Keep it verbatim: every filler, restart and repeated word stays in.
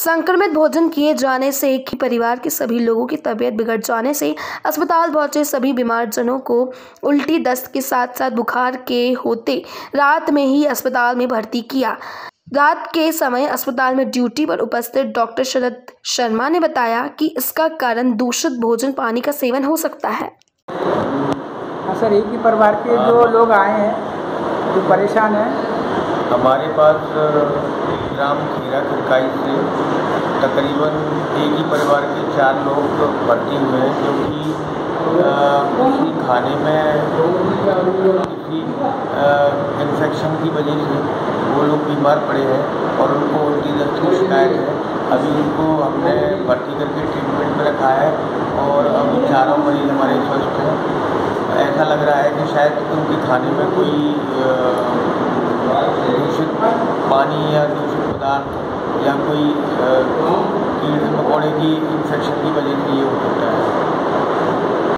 संक्रमित भोजन किए जाने से एक ही परिवार के सभी लोगों की तबीयत बिगड़ जाने से अस्पताल पहुंचे सभी बीमारजनों को उल्टी दस्त के साथ साथ बुखार के होते रात में ही अस्पताल में भर्ती किया। रात के समय अस्पताल में ड्यूटी पर उपस्थित डॉक्टर शरद शर्मा ने बताया कि इसका कारण दूषित भोजन पानी का सेवन हो सकता है। हाँ सर, एक ही परिवार के जो लोग आए हैं जो परेशान हैं। हमारे पास ग्राम खीरा खिरकाई से तकरीबन एक ही परिवार के चार लोग भर्ती हुए हैं, क्योंकि किसी खाने में किसी इन्फेक्शन की वजह से वो लोग बीमार पड़े हैं और उनको उल्टी दस्त की शिकायत है। अभी उनको हमने भर्ती करके ट्रीटमेंट में रखा है और अभी चारों मरीज हमारे स्वस्थ हैं। ऐसा लग रहा है कि शायद उनके खाने में कोई दूषित पानी या दूषित पदार्थ या कोई कीड़े मकोड़े की इन्फेक्शन की वजह से ये हो सकता है।